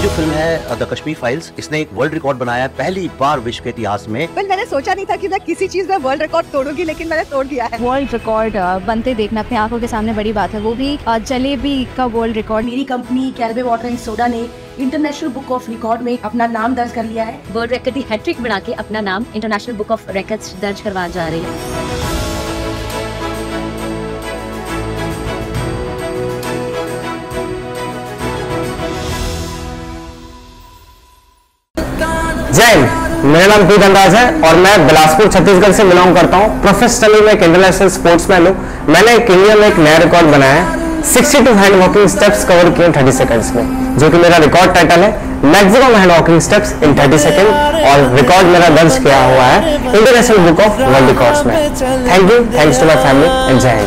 जो फिल्म है the Kashmir files, इसने एक वर्ल्ड रिकॉर्ड बनाया है पहली बार विश्व के इतिहास में। मैंने सोचा नहीं था कि मैं किसी चीज में वर्ल्ड रिकॉर्ड तोड़ूंगी, लेकिन मैंने तोड़ दिया है। वर्ल्ड रिकॉर्ड बनते देखना अपने आंखों के सामने बड़ी बात है, वो भी जलेबी का वर्ल्ड रिकॉर्ड। मेरी company Calway water and soda ने इंटरनेशनल बुक ऑफ रिकॉर्ड में अपना नाम दर्ज कर लिया है। वर्ल्ड रिकॉर्ड की हैट्रिक बना के अपना नाम इंटरनेशनल बुक ऑफ रिकॉर्ड्स दर्ज करवा जा रही है। जय हिंद, मेरा नाम पी धनराज है और मैं बिलासपुर छत्तीसगढ़ से बिलोंग करता हूँ। प्रोफेशनली मैं एक इंटरनेशनल स्पोर्ट्समैन हूँ। मैंने एक इंडिया में एक नया रिकॉर्ड बनाया है। 62 हैंड वॉकिंग स्टेप्स कवर किए 30 सेकंड्स में, जो कि मेरा रिकॉर्ड टाइटल है maximum hand walking steps in 30 second, और रिकॉर्ड मेरा दर्ज किया हुआ है international book of world records में। Thanks to my family and Jai Hind.